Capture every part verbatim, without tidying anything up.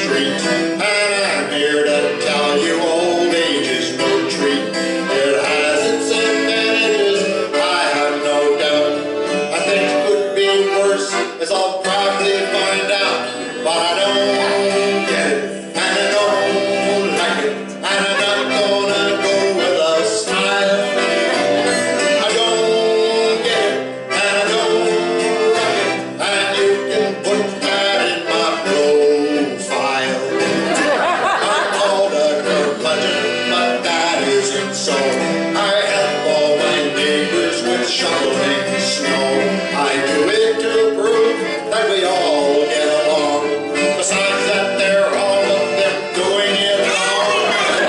treat. And I'm here to tell you old age is no treat. It has its advantages, I have no doubt. I think it could be worse, as I'll probably find out. But I don't get it, and I don't like it, and I'm not gonna go with a style. I don't get it, and I don't like it, and you can put that in my profile. I'm called a curmudgeon, but that isn't so. I help all my neighbors with shoveling snow. I do it to prove that we all get along. Besides that, they're all of them doing it wrong.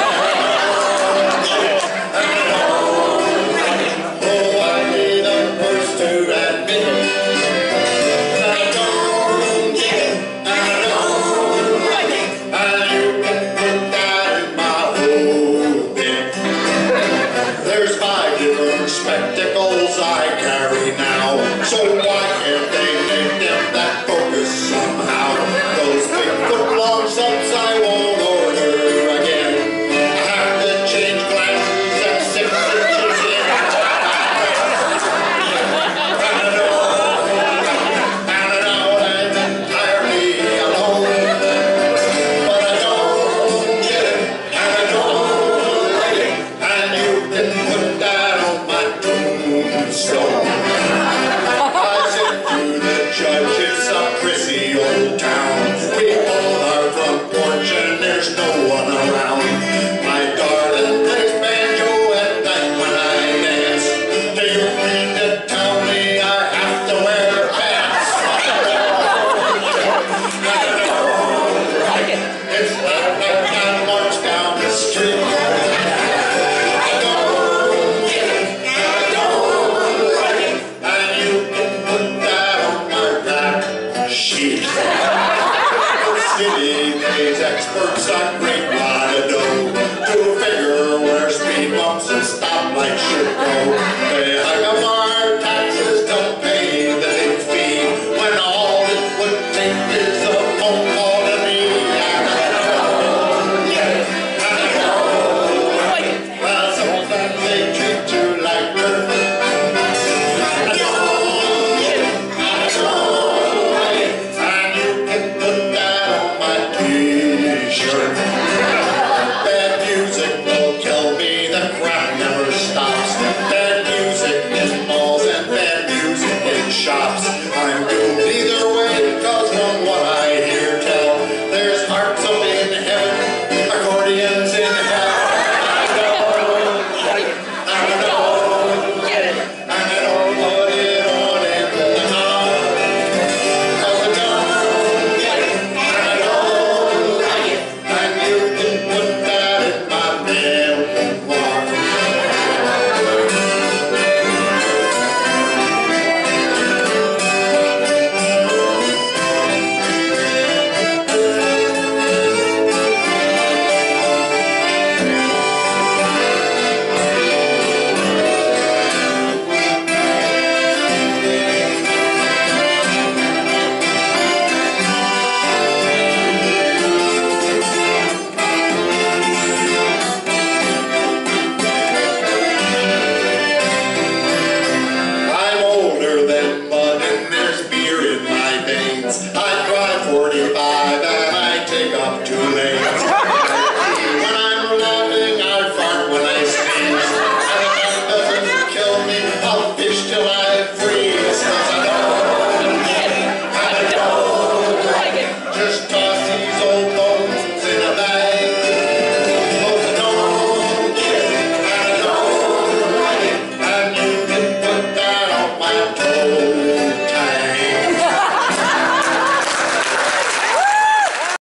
And I don't like it. Oh, I'd be the first to admit it. And I don't get it, and I don't like it, and you can put that in my whole bin. There's five different spectacles I carry.